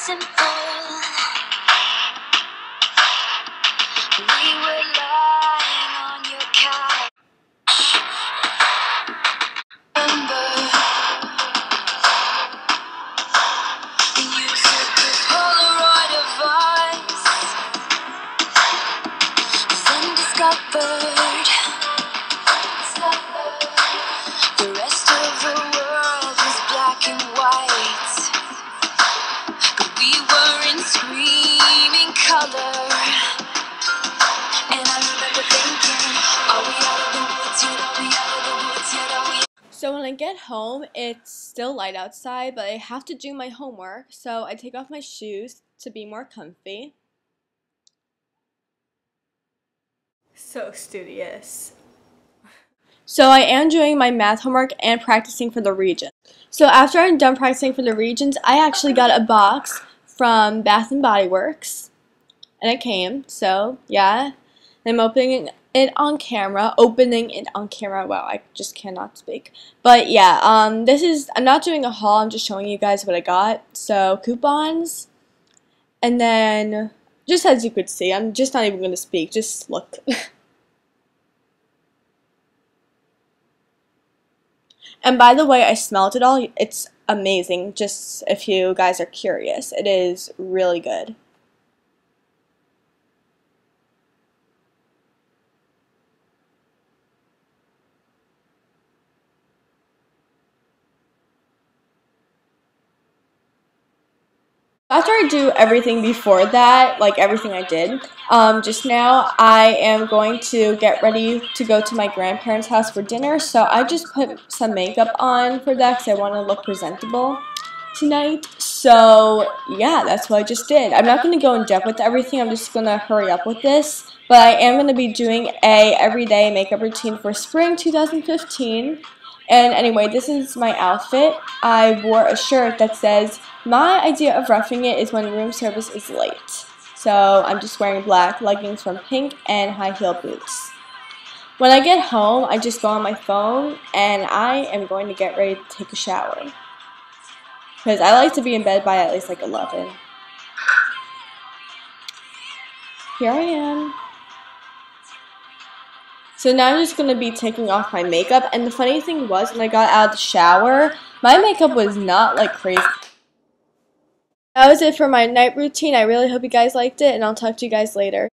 simple. We were lying on your couch. Remember, you took a Polaroid of us, then discovered the rest of the world was black and white. But we were in screaming color. And I remember thinking, are we out of the woods yet? Are we out of the woods yet? Are we? So when I get home, it's still light outside, but I have to do my homework, so I take off my shoes to be more comfy. So studious. So I am doing my math homework and practicing for the region. So after I'm done practicing for the regions, I actually got a box from Bath & Body Works, and it came, so yeah. I'm opening it on camera. Wow, I just cannot speak. But yeah, I'm not doing a haul, I'm just showing you guys what I got. So coupons, and then just as you could see, I'm just not even going to speak, just look. And by the way, I smelled it all. It's amazing, just if you guys are curious. It is really good. After I do everything before that, like everything I did, just now, I am going to get ready to go to my grandparents' house for dinner, so I just put some makeup on for that because I want to look presentable tonight. So, yeah, that's what I just did. I'm not going to go in depth with everything, I'm just going to hurry up with this, but I am going to be doing a everyday makeup routine for spring 2015. And anyway, this is my outfit. I wore a shirt that says, "My idea of roughing it is when room service is late." So I'm just wearing black leggings from Pink and high heel boots. When I get home, I just go on my phone and I am going to get ready to take a shower. Because I like to be in bed by at least like 11. Here I am. So now I'm just going to be taking off my makeup, and the funny thing was, when I got out of the shower, my makeup was not like crazy. That was it for my night routine. I really hope you guys liked it, and I'll talk to you guys later.